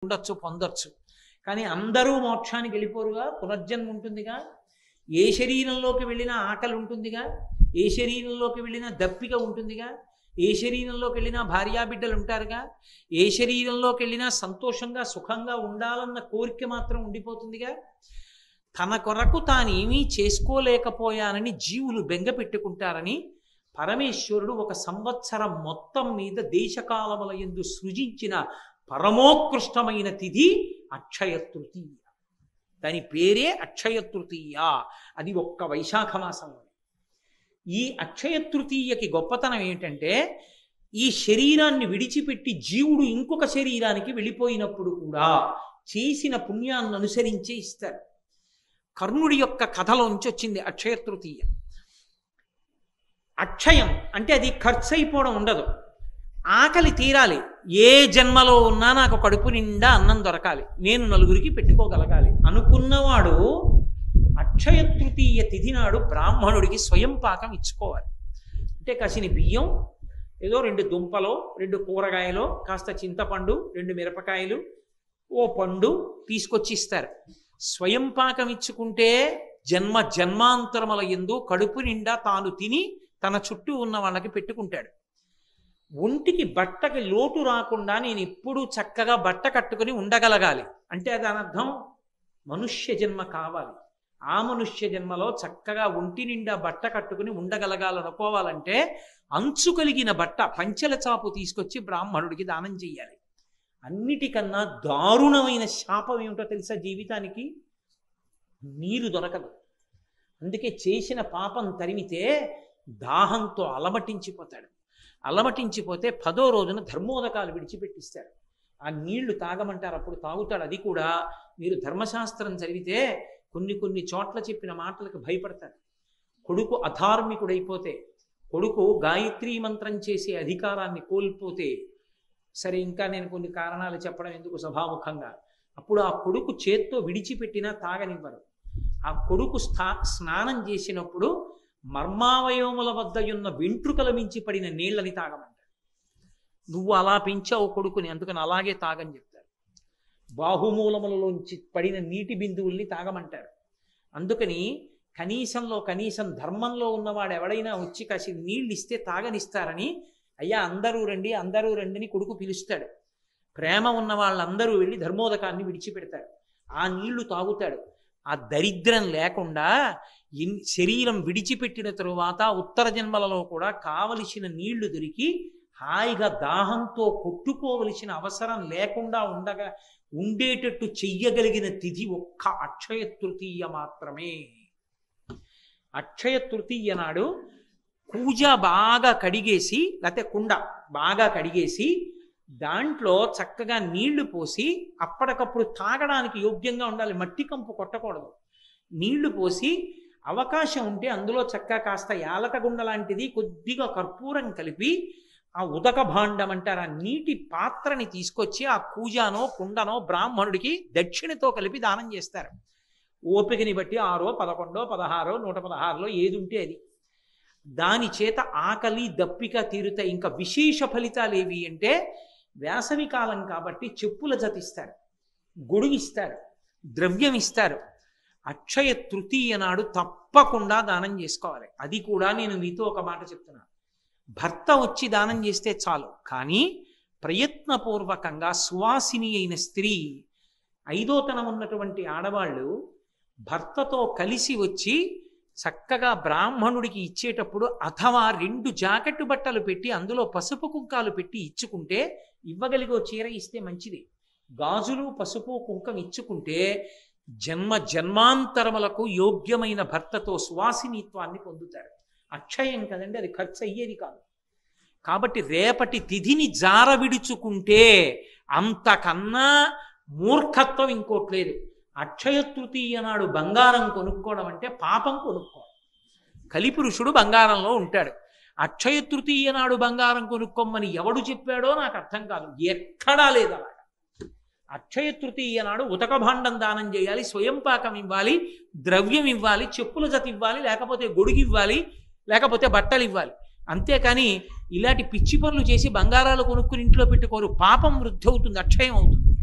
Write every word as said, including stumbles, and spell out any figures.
ఉండొచ్చు, పొందొచ్చు. కానీ అందరూ మోక్షానికి వెళ్ళిపోరుగా, పునర్జన్మ ఉంటుందిగా. ఏ శరీరంలోకి వెళ్ళినా ఆకలి ఉంటుందిగా, ఏ శరీరంలోకి వెళ్ళినా దప్పిక ఉంటుందిగా, ఏ శరీరంలోకి వెళ్ళినా భార్యాబిడ్డలు ఉంటారుగా, ఏ శరీరంలోకి వెళ్ళినా సంతోషంగా సుఖంగా ఉండాలన్న కోరిక మాత్రం ఉండిపోతుందిగా. తన కొరకు తానేమీ చేసుకోలేకపోయానని జీవులు బెంగ పెట్టుకుంటారని పరమేశ్వరుడు ఒక సంవత్సరం మొత్తం మీద దేశకాలముల యందు సృజించిన పరమోత్కృష్టమైన తిథి అక్షయ తృతీయ. దాని పేరే అక్షయ తృతీయ. అది ఒక్క వైశాఖ మాసంలో. ఈ అక్షయ తృతీయకి గొప్పతనం ఏంటంటే, ఈ శరీరాన్ని విడిచిపెట్టి జీవుడు ఇంకొక శరీరానికి వెళ్ళిపోయినప్పుడు కూడా చేసిన పుణ్యాన్ని అనుసరించే ఇస్తారు. కర్ణుడి యొక్క కథలోంచి వచ్చింది అక్షయ తృతీయ. అక్షయం అంటే అది ఖర్చు అయిపోవడం ఉండదు, ఆకలి తీరాలి. ఏ జన్మలో ఉన్నా నాకు కడుపు నిండా అన్నం దొరకాలి, నేను నలుగురికి పెట్టుకోగలగాలి అనుకున్నవాడు అక్షయ తృతీయ తిథి నాడు బ్రాహ్మణుడికి స్వయం పాకం ఇచ్చుకోవాలి. అంటే కసిని బియ్యం, ఏదో రెండు దుంపలో, రెండు కూరగాయలో, కాస్త చింతపండు, రెండు మిరపకాయలు, ఓ పండు తీసుకొచ్చి ఇస్తారు. స్వయం పాకం ఇచ్చుకుంటే జన్మ జన్మాంతరముల యందు కడుపు నిండా తాను తిని తన చుట్టూ ఉన్న వాళ్ళకి పెట్టుకుంటాడు. ఒంటికి బట్టకి లోటు రాకుండా నేను ఎప్పుడూ చక్కగా బట్ట కట్టుకుని ఉండగలగాలి అంటే దాని అర్థం మనుష్య జన్మ కావాలి. ఆ మనుష్య జన్మలో చక్కగా ఒంటి నిండా బట్ట కట్టుకుని ఉండగలగాలనుకోవాలంటే అంచు కలిగిన బట్ట, పంచెల చాపు తీసుకొచ్చి బ్రాహ్మణుడికి దానం చెయ్యాలి. అన్నిటికన్నా దారుణమైన శాపం ఏమిటో తెలుసా జీవితానికి? నీరు దొరకదు. అందుకే చేసిన పాపం తరిమితే దాహంతో అలమటించిపోతాడు. అలమటించిపోతే పదో రోజున ధర్మోదకాలు విడిచిపెట్టిస్తారు. ఆ నీళ్లు తాగమంటారు, అప్పుడు తాగుతాడు. అది కూడా మీరు ధర్మశాస్త్రం చదివితే కొన్ని కొన్ని చోట్ల చెప్పిన మాటలకు భయపడతారు. కొడుకు అధార్మికుడైపోతే, కొడుకు గాయత్రీ మంత్రం చేసే అధికారాన్ని కోల్పోతే, సరే ఇంకా నేను కొన్ని కారణాలు చెప్పడం ఎందుకు సభాముఖంగా, అప్పుడు ఆ కొడుకు చేత్తో విడిచిపెట్టినా తాగనివ్వరు. ఆ కొడుకు స్థా స్నానం చేసినప్పుడు మర్మావయవముల వద్ద ఉన్న వెంట్రుకల మించి పడిన నీళ్ళని తాగమంటారు. నువ్వు అలా పెంచావు కొడుకుని, అందుకని అలాగే తాగని చెప్తారు. బాహుమూలములలోంచి పడిన నీటి బిందువుల్ని తాగమంటారు. అందుకని కనీసంలో కనీసం ధర్మంలో ఉన్నవాడు ఎవడైనా వచ్చి కాసి నీళ్ళు ఇస్తే తాగనిస్తారని, అయ్యా అందరూ రండి అందరూ రండిని కొడుకు పిలుస్తాడు. ప్రేమ ఉన్న వాళ్ళందరూ వెళ్ళి ధర్మోదకాన్ని విడిచిపెడతారు. ఆ నీళ్లు తాగుతాడు. ఆ దరిద్రం లేకుండా శరీరం విడిచిపెట్టిన తరువాత ఉత్తర జన్మలలో కూడా కావలసిన నీళ్లు దొరికి హాయిగా దాహంతో కొట్టుకోవలసిన అవసరం లేకుండా ఉండగా ఉండేటట్టు చెయ్యగలిగిన తిథి ఒక్క అక్షయ తృతీయ మాత్రమే. అక్షయ తృతీయ నాడు కూజ బాగా కడిగేసి, లేకపోతే కుండ బాగా కడిగేసి దాంట్లో చక్కగా నీళ్లు పోసి, అప్పటికప్పుడు తాగడానికి యోగ్యంగా ఉండాలి, మట్టి కంపు కొట్టకూడదు. నీళ్లు పోసి అవకాశం ఉంటే అందులో చక్కగా కాస్త యాలకగుండ లాంటిది కొద్దిగా కర్పూరం కలిపి ఆ ఉదక భాండం అంటారు ఆ నీటి పాత్రని తీసుకొచ్చి ఆ కూజానో కుండనో బ్రాహ్మణుడికి దక్షిణతో కలిపి దానం చేస్తారు. ఓపికని బట్టి ఆరో పదకొండో పదహారో నూట పదహారులో ఏది ఉంటే అది. దాని చేత ఆకలి దప్పిక తీరుతాయి. ఇంకా విశేష ఫలితాలు ఏవి అంటే, వేసవి కాలం కాబట్టి చెప్పుల జతిస్తారు, గొడుగు ఇస్తారు, ద్రవ్యం ఇస్తారు. అక్షయ తృతీయ నాడు తప్పకుండా దానం చేసుకోవాలి. అది కూడా నేను మీతో ఒక మాట చెప్తున్నాను, భర్త వచ్చి దానం చేస్తే చాలు, కానీ ప్రయత్నపూర్వకంగా సువాసిని అయిన స్త్రీ, ఐదోతనం ఉన్నటువంటి ఆడవాళ్ళు భర్తతో కలిసి వచ్చి చక్కగా బ్రాహ్మణుడికి ఇచ్చేటప్పుడు అథవా రెండు జాకెట్టు బట్టలు పెట్టి అందులో పసుపు కుంకాలు పెట్టి ఇచ్చుకుంటే, ఇవ్వగలిగో చీర ఇస్తే మంచిది, గాజులు పసుపు కుంకం ఇచ్చుకుంటే జన్మ జన్మాంతరములకు యోగ్యమైన భర్తతో సువాసినిత్వాన్ని పొందుతారు. అక్షయం కదండి, అది ఖర్చు అయ్యేది కాదు. కాబట్టి రేపటి తిథిని జార విడుచుకుంటే అంతకన్నా మూర్ఖత్వం ఇంకోట్లేదు. అక్షయ తృతీయ నాడు బంగారం కొనుక్కోవడం అంటే పాపం కొనుక్కోవడం. కలిపురుషుడు బంగారంలో ఉంటాడు. అక్షయ తృతీయ నాడు బంగారం కొనుక్కోమని ఎవడు చెప్పాడో నాకు అర్థం కాదు, ఎక్కడా లేదు అలాగా. అక్షయ తృతీయ నాడు ఉతక భాండం దానం చేయాలి, స్వయం పాకం ఇవ్వాలి, ద్రవ్యం ఇవ్వాలి, చెప్పుల జత ఇవ్వాలి, లేకపోతే గొడుగు ఇవ్వాలి, లేకపోతే బట్టలు ఇవ్వాలి. అంతేకాని ఇలాంటి పిచ్చి పనులు చేసి బంగారాలు కొనుక్కుని ఇంట్లో పెట్టుకోరు. పాపం వృద్ధి అవుతుంది, అక్షయం అవుతుంది.